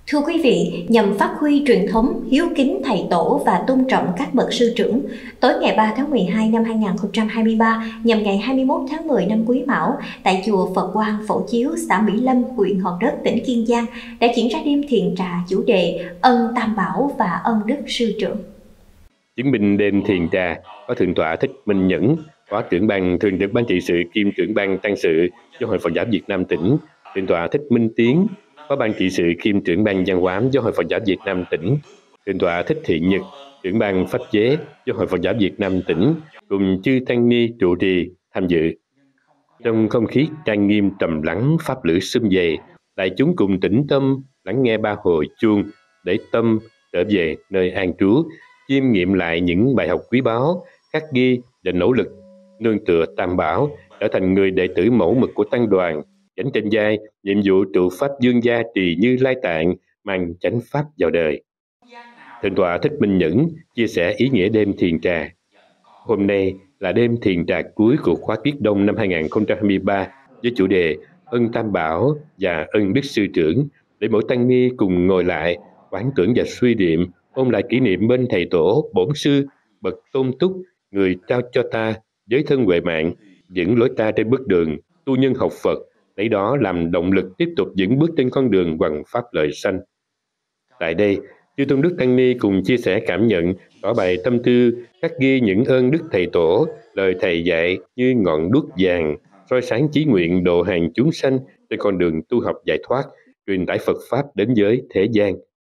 Thưa quý vị, nhằm phát huy truyền thống hiếu kính thầy tổ và tôn trọng các bậc sư trưởng, tối ngày 3 tháng 12 năm 2023 nhằm ngày 21 tháng 10 năm Quý Mão, tại chùa Phật Quang Phổ Chiếu, xã Mỹ Lâm, huyện Hòn Đất, tỉnh Kiên Giang đã diễn ra đêm thiền trà chủ đề Ân Tam Bảo và Ân Đức Sư Trưởng. Chứng minh đêm thiền trà có Thượng tọa Thích Minh Nhẫn, Phó trưởng ban thường trực ban trị sự kiêm trưởng ban tăng sự Giáo hội Phật giáo Việt Nam tỉnh; Thượng tọa Thích Minh Tiến, Phó ban trị sự kiêm trưởng ban văn hóa Giáo hội Phật giáo Việt Nam tỉnh; Thượng tọa Thích Thiện Nhật, trưởng ban pháp chế Giáo hội Phật giáo Việt Nam tỉnh, cùng chư tăng ni trụ trì tham dự. Trong không khí trang nghiêm trầm lắng, pháp lữ sum vầy, đại chúng cùng tĩnh tâm lắng nghe ba hồi chuông để tâm trở về nơi an trú, chiêm nghiệm lại những bài học quý báu, khắc ghi và nỗ lực nương tựa Tam Bảo, trở thành người đệ tử mẫu mực của tăng đoàn, gánh trên vai nhiệm vụ trụ pháp dương gia trì Như Lai Tạng, mang chánh pháp vào đời. Thượng tọa Thích Minh Nhẫn chia sẻ ý nghĩa đêm thiền trà. Hôm nay là đêm thiền trà cuối của khóa Kiết Đông năm 2023 với chủ đề Ân Tam Bảo và Ân Đức Sư Trưởng, để mỗi tăng ni cùng ngồi lại, quán tưởng và suy niệm, ôn lại kỷ niệm bên thầy tổ, bổn sư, bậc tôn túc, người trao cho ta giới thân huệ mạng, dẫn lối ta trên bước đường tu nhân học Phật, lấy đó làm động lực tiếp tục dẫn bước trên con đường hoằng pháp lợi sanh. Tại đây, chư tôn đức tăng ni cùng chia sẻ cảm nhận, tỏ bày tâm tư, khắc ghi những ơn đức thầy tổ, lời thầy dạy như ngọn đuốc vàng, soi sáng chí nguyện độ hàng chúng sanh trên con đường tu học giải thoát, truyền tải Phật pháp đến với thế gian.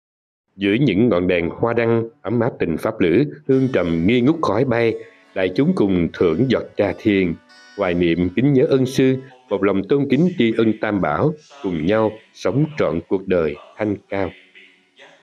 Dưới những ngọn đèn hoa đăng ấm áp tình pháp lữ, hương trầm nghi ngút khói bay, đại chúng cùng thưởng giọt trà thiền, hoài niệm kính nhớ ân sư, một lòng tôn kính tri ân Tam Bảo, cùng nhau sống trọn cuộc đời thanh cao.